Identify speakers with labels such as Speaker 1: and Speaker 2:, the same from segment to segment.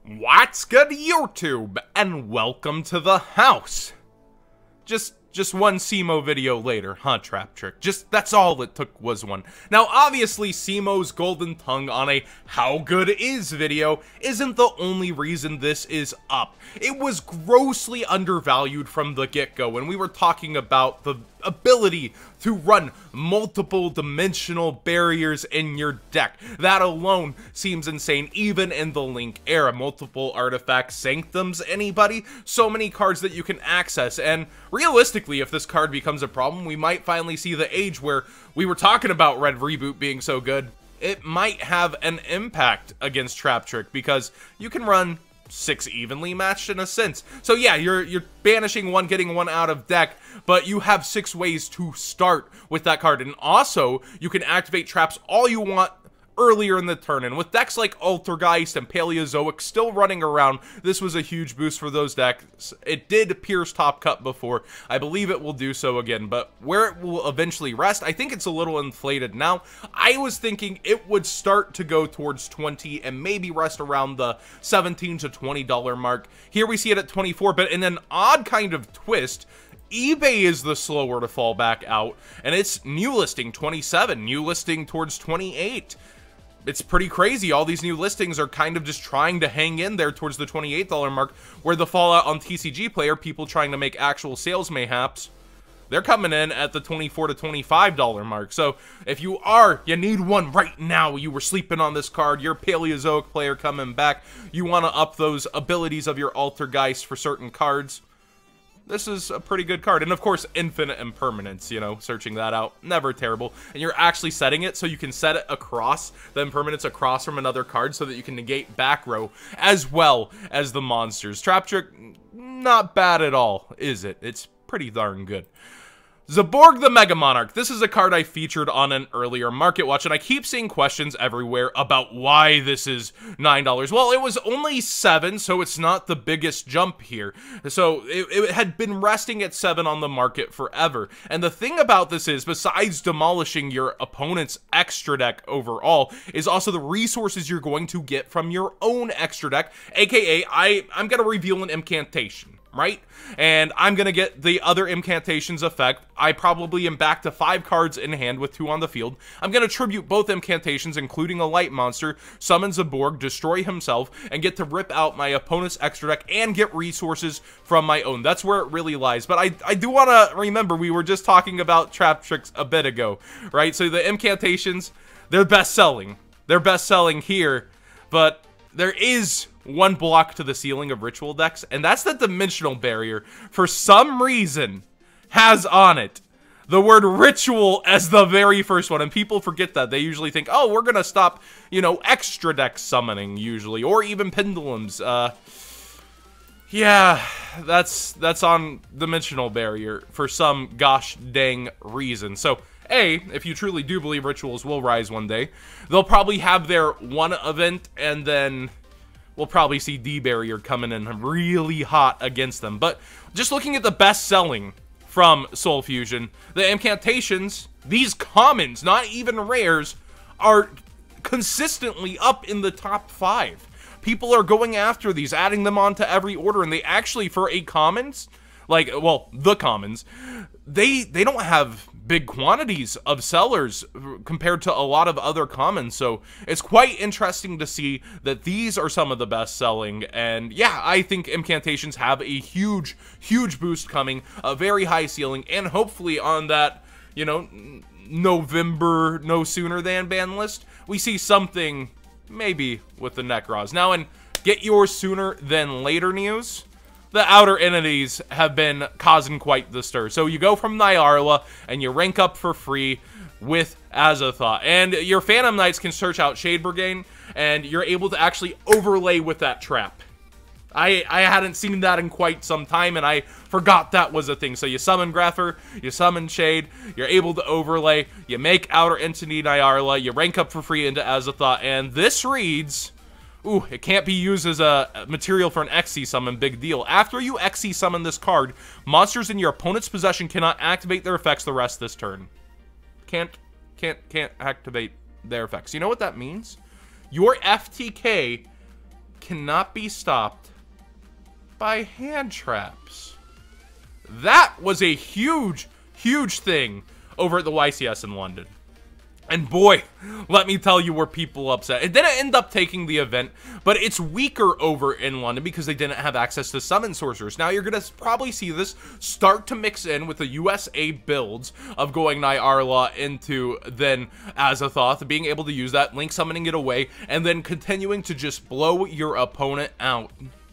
Speaker 1: What's good, YouTube, and welcome to the house. Just one CMO video later, huh, Trap Trick? That's all it took was one. Now, obviously, CMO's golden tongue on a how good is video isn't the only reason this is up. It was grossly undervalued from the get-go when we were talking about the ability to run multiple dimensional barriers in your deck. That alone seems insane, even in the Link era. Multiple artifacts, sanctums, anybody? So many cards that you can access, and realistically, if this card becomes a problem, we might finally see the age where we were talking about Red Reboot being so good. It might have an impact against Trap Trick, because you can run 6 evenly matched in a sense. So yeah, you're banishing one, getting one out of deck, but you have 6 ways to start with that card. And also, you can activate traps all you want earlier in the turn, and with decks like Altergeist and Paleozoic still running around, this was a huge boost for those decks. It did pierce top cut before. I believe it will do so again, but where it will eventually rest, I think it's a little inflated now. I was thinking it would start to go towards 20 and maybe rest around the $17 to $20 mark. Here we see it at 24, but in an odd kind of twist, eBay is the slower to fall back out, and it's new listing 27, new listing towards 28. It's pretty crazy. All these new listings are kind of just trying to hang in there towards the $28 mark, where the fallout on TCG Player, people trying to make actual sales mayhaps, they're coming in at the $24 to $25 mark. So if you need one right now, you were sleeping on this card, you're a Paleozoic player coming back, you want to up those abilities of your Altergeist for certain cards, this is a pretty good card. And of course, Infinite Impermanence, you know, searching that out, never terrible. And you're actually setting it so you can set it across, the Impermanence across from another card so that you can negate back row as well as the monsters. Trap Trick, not bad at all, is it? It's pretty darn good. Zaborg the Mega Monarch. This is a card I featured on an earlier Market Watch, and I keep seeing questions everywhere about why this is $9. Well, it was only $7, so it's not the biggest jump here. So it had been resting at $7 on the market forever. And the thing about this is, besides demolishing your opponent's extra deck overall, is also the resources you're going to get from your own extra deck, aka I'm going to reveal an incantation, right? And I'm gonna get the other incantations effect. I probably am back to 5 cards in hand with 2 on the field. I'm gonna tribute both incantations, including a light monster, summon Zaborg, destroy himself, and get to rip out my opponent's extra deck and get resources from my own. That's where it really lies. But I do want to remember, we were just talking about Trap Tricks a bit ago, right? So the incantations, they're best selling. They're best selling here, but there is one block to the ceiling of ritual decks, and that's the dimensional barrier. For some reason, has on it the word ritual as the very first one, and people forget that. They usually think, oh, we're gonna stop, you know, extra deck summoning usually, or even pendulums. Yeah, that's on dimensional barrier for some gosh dang reason. So if you truly do believe rituals will rise one day, they'll probably have their one event, and then we'll probably see D-Barrier coming in really hot against them. But just looking at the best-selling from Soul Fusion, the incantations, these commons, not even rares, are consistently up in the top 5. People are going after these, adding them onto every order, and they actually, for a commons, like, well, the commons, they don't have big quantities of sellers compared to a lot of other commons, so it's quite interesting to see that these are some of the best selling. And yeah, I think incantations have a huge boost coming, a very high ceiling, and hopefully on that, you know, November no sooner than ban list, we see something maybe with the Necros. Now, in get yours sooner than later news, the outer entities have been causing quite the stir. So you go from Nyarla, and you rank up for free with Azathoth. And your Phantom Knights can search out Shade Brigade, and you're able to actually overlay with that trap. I hadn't seen that in quite some time, and I forgot that was a thing. So you summon Grepher, you summon Shade, you're able to overlay, you make outer entity Nyarla, you rank up for free into Azathoth, and this reads, ooh, it can't be used as a material for an XC summon, big deal. After you XC summon this card, monsters in your opponent's possession cannot activate their effects the rest of this turn. Can't activate their effects. You know what that means? Your FTK cannot be stopped by hand traps. That was a huge, huge thing over at the YCS in London. And boy, let me tell you, were people upset. It didn't end up taking the event, but it's weaker over in London because they didn't have access to summon sorcerers. Now you're going to probably see this start to mix in with the USA builds of going Nyarla into then Azathoth, being able to use that, link summoning it away, and then continuing to just blow your opponent out.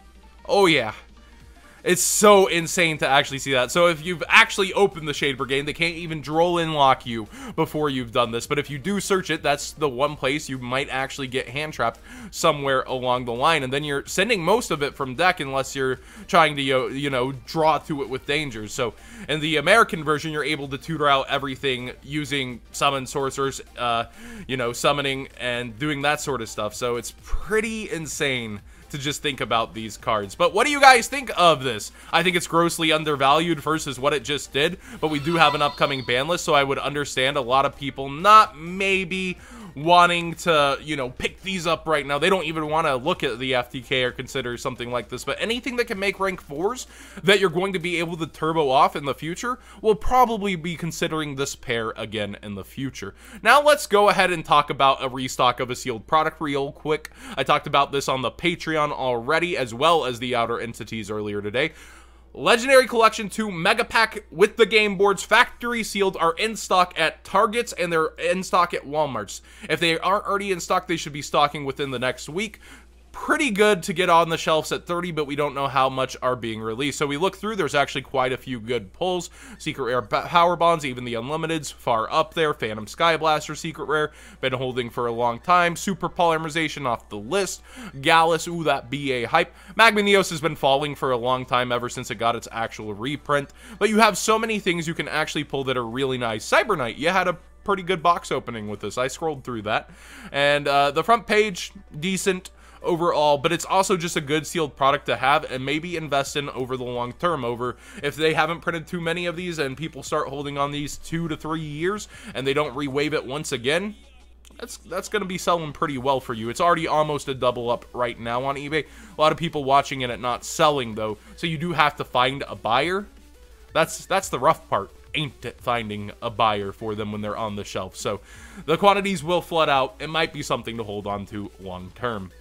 Speaker 1: Oh yeah. It's so insane to actually see that. So if you've actually opened the Shade Brigade, they can't even droll in lock you before you've done this. But if you do search it, that's the one place you might actually get hand trapped somewhere along the line. And then you're sending most of it from deck unless you're trying to, you know, draw to it with dangers. So in the American version, you're able to tutor out everything using summon sorcerers, you know, summoning and doing that sort of stuff. So it's pretty insane to just think about these cards. But what do you guys think of this? I think it's grossly undervalued versus what it just did, but we do have an upcoming ban list, so I would understand a lot of people not maybe wanting to, you know, pick these up right now. They don't even want to look at the FTK or consider something like this, but anything that can make rank 4s that you're going to be able to turbo off in the future will probably be considering this pair again in the future. Now let's go ahead and talk about a restock of a sealed product real quick. I talked about this on the Patreon already, as well as the outer entities earlier today. Legendary Collection 2 Mega Pack with the game boards, factory sealed, are in stock at Targets and they're in stock at Walmarts. If they aren't already in stock, they should be stocking within the next week. Pretty good to get on the shelves at 30, but we don't know how much are being released. So we look through, there's actually quite a few good pulls. Secret Rare Power Bonds, even the Unlimiteds, far up there. Phantom Sky Blaster, Secret Rare, been holding for a long time. Super Polymerization off the list. Gallus, ooh, that BA hype. Magmaneos has been falling for a long time, ever since it got its actual reprint. But you have so many things you can actually pull that are really nice. Cyber Knight, you had a pretty good box opening with this. I scrolled through that. And the front page, decent overall, but it's also just a good sealed product to have and maybe invest in over the long term. Over if they haven't printed too many of these and people start holding on these 2 to 3 years and they don't re-wave it once again, that's going to be selling pretty well for you. It's already almost a double up right now on eBay. A lot of people watching it and not selling though, so you do have to find a buyer. That's the rough part, ain't it, finding a buyer for them when they're on the shelf. So the quantities will flood out. It might be something to hold on to long term.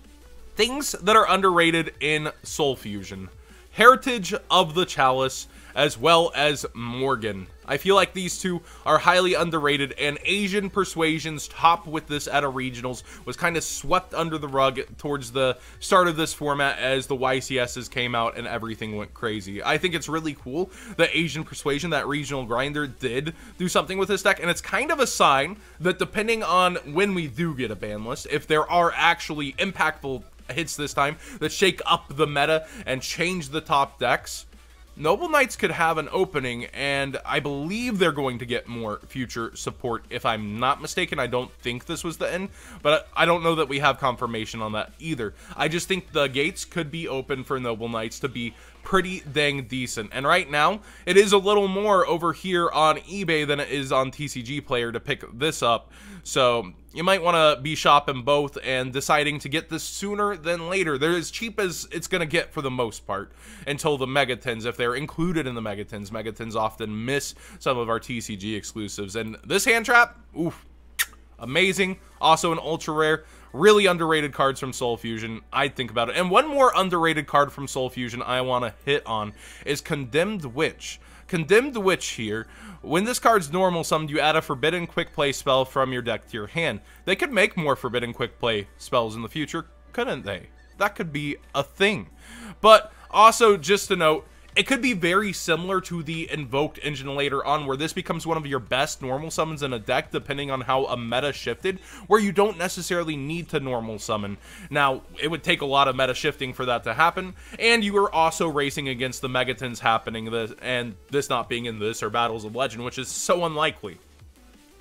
Speaker 1: Things that are underrated in Soul Fusion. Heritage of the Chalice, as well as Morgan. I feel like these two are highly underrated, and Asian Persuasion's top with this at a regionals was kind of swept under the rug towards the start of this format as the YCSs came out and everything went crazy. I think it's really cool that Asian Persuasion, that regional grinder, did do something with this deck, and it's kind of a sign that depending on when we do get a ban list, if there are actually impactful hits this time that shake up the meta and change the top decks, Noble Knights could have an opening, and I believe they're going to get more future support, if I'm not mistaken. I don't think this was the end, but I don't know that we have confirmation on that either. I just think the gates could be open for Noble Knights to be pretty dang decent, and right now it is a little more over here on eBay than it is on TCG Player to pick this up, so you might want to be shopping both and deciding to get this sooner than later. They're as cheap as it's going to get for the most part until the Megatins, if they're included in the Megatins. Megatins often miss some of our TCG exclusives, and this hand trap, oof, amazing. Also an ultra rare. Really underrated cards from Soul Fusion, I'd think about it. And one more underrated card from Soul Fusion I want to hit on is Condemned Witch. Condemned Witch here. When this card's normal summoned, you add a Forbidden Quick Play spell from your deck to your hand. They could make more Forbidden Quick Play spells in the future, couldn't they? That could be a thing. But also, just to note, it could be very similar to the Invoked Engine later on, where this becomes one of your best normal summons in a deck, depending on how a meta shifted, where you don't necessarily need to normal summon. Now, it would take a lot of meta shifting for that to happen, and you are also racing against the Megatins happening, and this not being in this or Battles of Legend, which is so unlikely.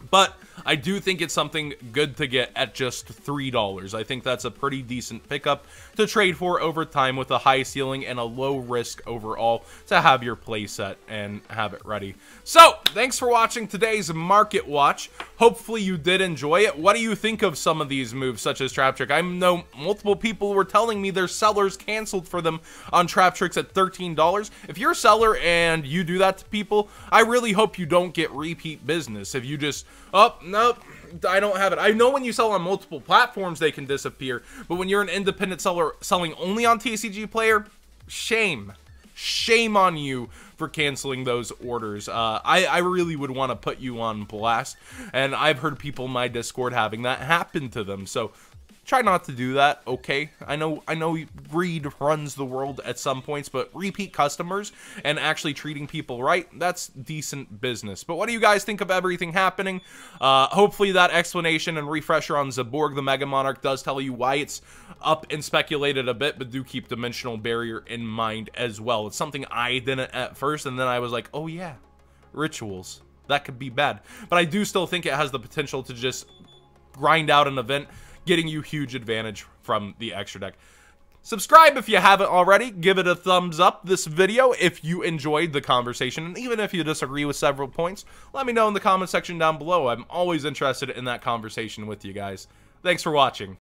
Speaker 1: But I do think it's something good to get at just $3. I think that's a pretty decent pickup to trade for over time with a high ceiling and a low risk overall to have your playset and have it ready. So, thanks for watching today's Market Watch. Hopefully you did enjoy it. What do you think of some of these moves such as Trap Trick? I know multiple people were telling me their sellers canceled for them on Trap Tricks at $13. If you're a seller and you do that to people, I really hope you don't get repeat business. If you just, oh, nope, I don't have it. I know when you sell on multiple platforms, they can disappear. But when you're an independent seller selling only on TCG Player, shame. Shame on you for canceling those orders. I really would want to put you on blast. And I've heard people in my Discord having that happen to them. So try not to do that, okay? I know greed runs the world at some points, but repeat customers and actually treating people right, that's decent business. But what do you guys think of everything happening? Hopefully that explanation and refresher on Zaborg the Mega Monarch does tell you why it's up and speculated a bit, but do keep Dimensional Barrier in mind as well. It's something I didn't at first, and then I was like, oh yeah, rituals. That could be bad. But I do still think it has the potential to just grind out an event, getting you huge advantage from the extra deck. Subscribe if you haven't already. Give it a thumbs up this video if you enjoyed the conversation. And even if you disagree with several points, let me know in the comment section down below. I'm always interested in that conversation with you guys. Thanks for watching.